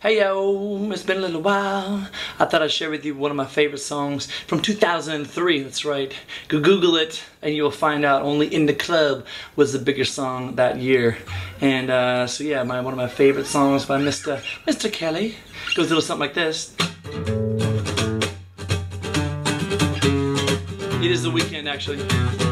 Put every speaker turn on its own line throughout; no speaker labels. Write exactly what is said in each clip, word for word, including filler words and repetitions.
Hey yo, it's been a little while. I thought I'd share with you one of my favorite songs from two thousand three. That's right. Go Google it and you'll find out Only in the Club was the bigger song that year. And uh, so yeah, my one of my favorite songs by Mister Mister Kelly goes a little something like this. It is the weekend actually.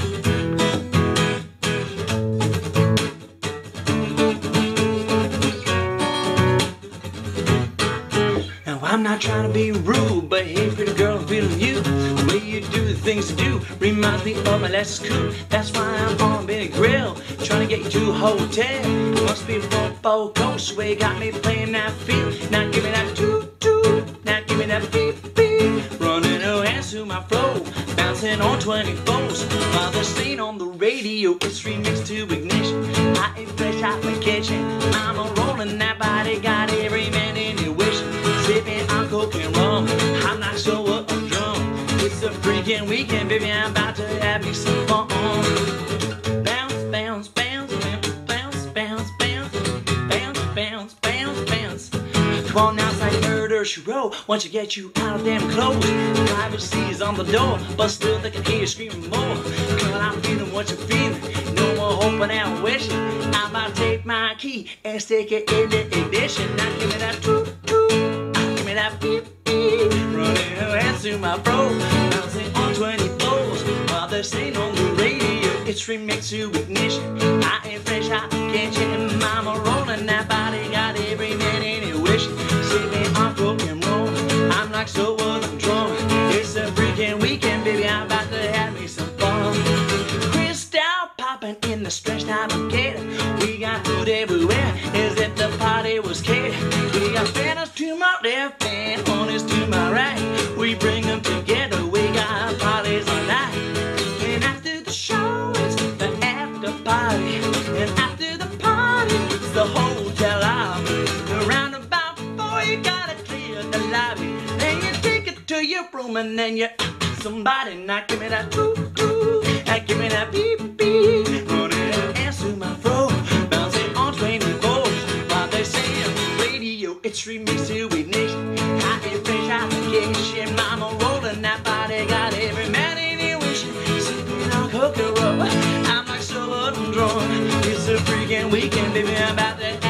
I'm not trying to be rude, but hey pretty girl, I'm feeling you. The way you do the things you do reminds me of my last school. That's why I'm on Benny Grill, trying to get you to a hotel. It must be from Four Coast, where you got me playing that feel. Now give me that toot toot, now give me that beep beep. Running her hands through my flow, bouncing on twenty-fours. While they're staying on the radio, it's remixed to ignition. I ain't fresh out the kitchen, I'm a rolling that body, got every man in your wish. Sipping on coke and rum, I'm not sure what I'm drunk. It's a freaking weekend, baby, I'm about to have me some fun. Bounce, bounce, bounce, bounce, bounce, bounce, bounce, bounce, bounce, bounce. Come on now, it's like murder, she wrote. Once you get you out of them clothes, privacy's on the door, but still they can hear you screaming more. Girl, I'm feeling what you're feeling, no more hoping and wishing. I'm about to take my key and stick it in the ignition. Now give me that toot toot. That beep beep, running her hands through my fro, bouncing on twenty-fours while they're staying on the radio. It's remixed to ignition. I ain't fresh out the kitchen, mama rolling that body, got every man in it wishing. Sipping on coke and roll, I'm like so what I'm drunk. It's a freaking weekend, baby, I'm about to have me some fun. Crystal popping in the stretched out gator. We got food everywhere, as if the party was catered. We got banners to my left and honest to my right. We bring them together, we got parties all night. And after the show, it's the after party. And after the party, it's the hotel lobby. Around about four, you gotta clear the lobby. Then you take it to your room and then you somebody now give me that toot toot, now give me that beep beep. Running her hands through my throat, bouncing on twenty-fours while they say on the radio, it's remixed to ignition. I ain't fresh out the kitchen, mama rolling that body, got every man in here wishing. Sipping on coke and roll, I'm like so what I'm drunk. It's a freaking weekend, baby, I'm about to